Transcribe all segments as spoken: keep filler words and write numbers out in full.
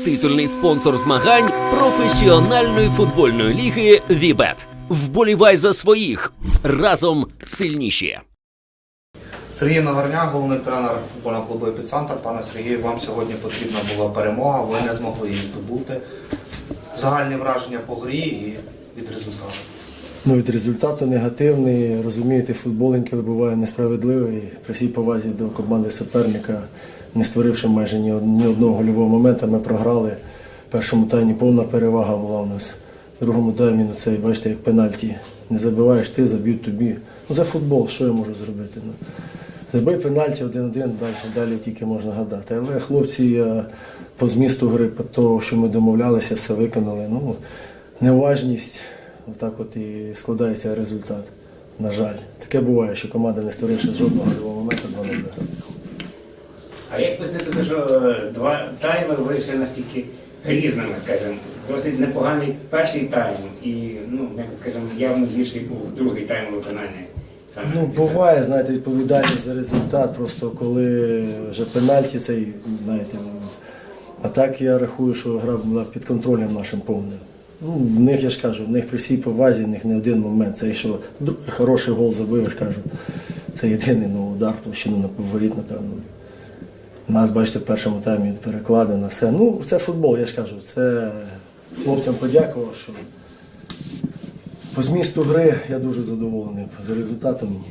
титульний спонсор змагань професіональної футбольної ліги «Вібет». Вболівай за своїх. Разом сильніші. Сергій Нагорняк, головний тренер футбольного клубу «Епіцентр». Пане Сергію, вам сьогодні потрібна була перемога, ви не змогли її здобути. Загальні враження по грі і від результату? Ну, від результату негативний. Розумієте, футбол інколи буває несправедливий. При всій повазі до команди суперника, не створивши майже ні одного гольового моменту, ми програли. В першому таймі повна перевага була у нас. В другому таймі, ну, це, бачите, як пенальті. Не забиваєш ти, заб'ють тобі. Ну, це футбол, що я можу зробити? Ну, забий пенальті один-один, далі, далі тільки можна гадати. Але хлопці по змісту гри, по того, що ми домовлялися, все виконали. Ну, неуважність, отак от і складається результат. На жаль. Таке буває, що команда, не створивши жодного гольового моменту, два нуль виграє. А як пояснити, що два тайми вийшли настільки різними, скажімо, досить непоганий перший тайм і, ну, як скажімо, явно гірший був другий тайм виконання. Ну, буває, знаєте, відповідальність за результат, просто коли вже пенальті цей, знаєте, а так я рахую, що гра була під контролем нашим повним. Ну, в них, я ж кажу, в них при всій повазі, в них не один момент. Це що другий хороший гол забив, я ж кажу, це єдиний, ну, удар в площину на поворіт, напевно. Нас, бачите, в першому таймі перекладено, все. Ну, це футбол, я ж кажу, це хлопцям подякував, що по змісту гри я дуже задоволений, за результатом ні.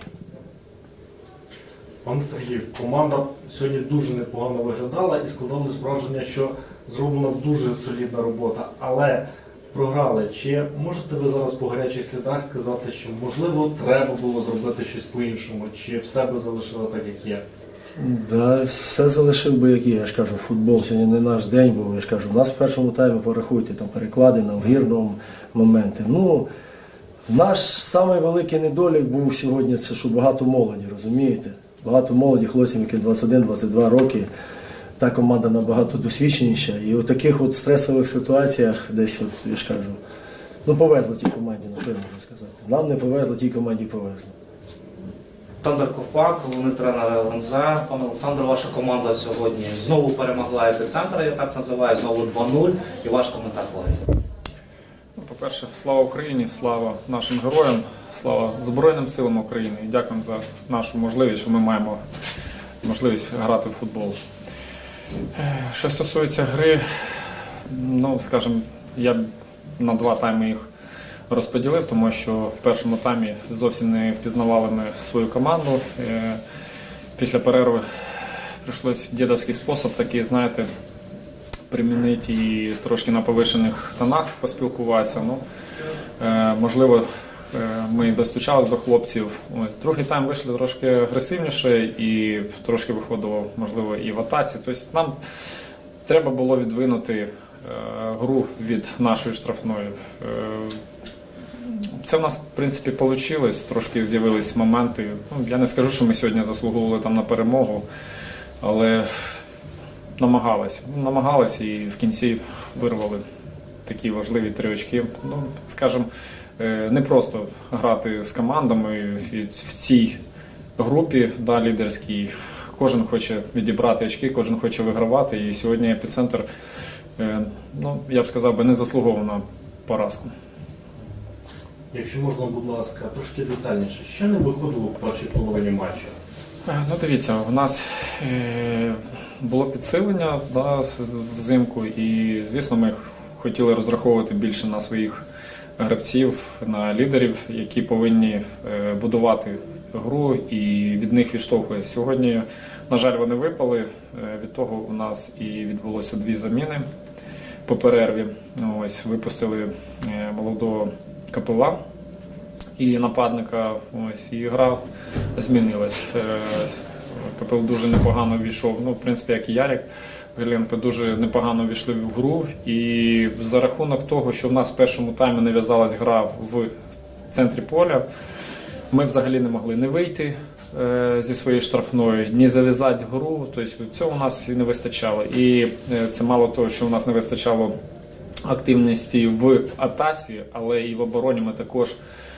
Пане Сергій, команда сьогодні дуже непогано виглядала і складалось враження, що зроблена дуже солідна робота, але програли. Чи можете ви зараз по гарячих слідах сказати, що, можливо, треба було зробити щось по-іншому, чи все би залишило так, як є? Да, все залишив би, як є. Я ж кажу, футбол сьогодні не наш день був. Я ж кажу, у нас в першому таймі, порахуйте, там перекладина, в гірному моменти. Ну, наш самий великий недолік був сьогодні, це що багато молоді, розумієте? Багато молоді хлопців, які двадцять один - двадцять два роки. Та команда набагато досвідченіша. І у таких от стресових ситуаціях десь, от, я ж кажу, ну повезло тій команді, ну що я можу сказати. Нам не повезло, тій команді повезло. Олександр Ковпак, головний тренер ел ен зет. Пане Олександр, ваша команда сьогодні знову перемогла «Епіцентр», я так називаю, знову два нуль. І ваш коментар по грі? По-перше, слава Україні, слава нашим героям, слава Збройним силам України. І дякуємо за нашу можливість, що ми маємо можливість грати в футбол. Що стосується гри, ну, скажімо, я на два тайми їх розподілив, тому що в першому таймі зовсім не впізнавали ми свою команду. Після перерви прийшлось дідовський спосіб такий, знаєте, примінити і трошки на повишених тонах поспілкуватися. Ну, можливо, ми достучали до хлопців. Ось, другий тайм вийшли трошки агресивніше і трошки виходило, можливо, і в атаці. Тобто нам треба було відвинути гру від нашої штрафної. Це в нас, в принципі, вийшло, трошки з'явились моменти. Ну, я не скажу, що ми сьогодні заслуговували там на перемогу, але намагалися. Намагалися і в кінці вирвали такі важливі три очки. Ну, скажімо, не просто грати з командами в цій групі, да, лідерській. Кожен хоче відібрати очки, кожен хоче вигравати. І сьогодні «Епіцентр», ну, я б сказав, би, не заслуговував на поразку. Якщо можна, будь ласка, трошки детальніше, що не виходило в першій половині матчу? Ну, дивіться, у нас е, було підсилення, да, взимку, і, звісно, ми хотіли розраховувати більше на своїх гравців, на лідерів, які повинні е, будувати гру і від них відштовхуватися. Сьогодні, на жаль, вони випали, е, від того у нас і відбулося дві заміни по перерві. Ось, випустили е, молодого Капела і нападника, ось, і гра змінилась. Капел дуже непогано війшов, ну, в принципі, як і Ярик Галенко, дуже непогано війшли в гру. І за рахунок того, що в нас в першому таймі нав'язалась гра в центрі поля, ми взагалі не могли не вийти е, зі своєї штрафної, ні зав'язати гру, тобто цього у нас і не вистачало. І це мало того, що у нас не вистачало активності в атаці, але і в обороні ми також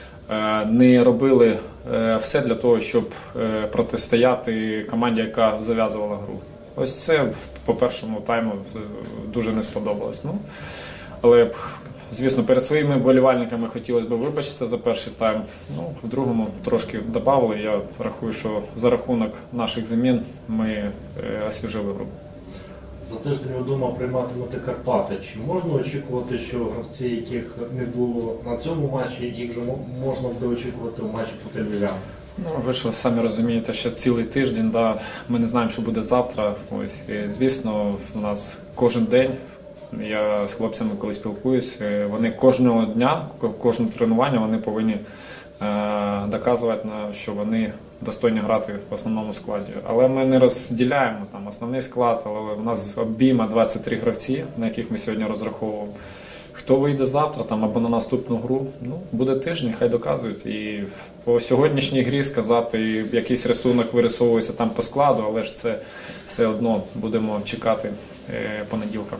не робили все для того, щоб протистояти команді, яка зав'язувала гру. Ось це по першому тайму дуже не сподобалось. Ну, але, звісно, перед своїми вболівальниками хотілося б вибачитися за перший тайм. Ну, в другому трошки додали. Я рахую, що за рахунок наших замін ми освіжили гру. За тиждень вдома прийматимете Карпати. Чи можна очікувати, що гравці, яких не було на цьому матчі, їх вже можна буде очікувати в матчі проти Львів'ян? Ну, ви що самі розумієте, що цілий тиждень, да, ми не знаємо, що буде завтра. Ось, і, звісно, у нас кожен день, я з хлопцями коли спілкуюсь, вони кожного дня, кожне тренування вони повинні е, доказувати, що вони достойні грати в основному складі. Але ми не розділяємо там основний склад, але у нас обійма двадцять три гравці, на яких ми сьогодні розраховували. Хто вийде завтра там, або на наступну гру, ну, буде тиждень, хай доказують. І по сьогоднішній грі сказати, якийсь рисунок вирисовується там по складу, але ж це все одно будемо чекати е, понеділка.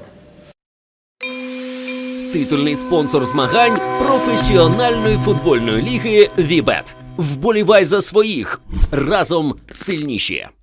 Титульний спонсор змагань професіональної футбольної ліги «Вібет». Вболівай за своїх. Разом сильніші.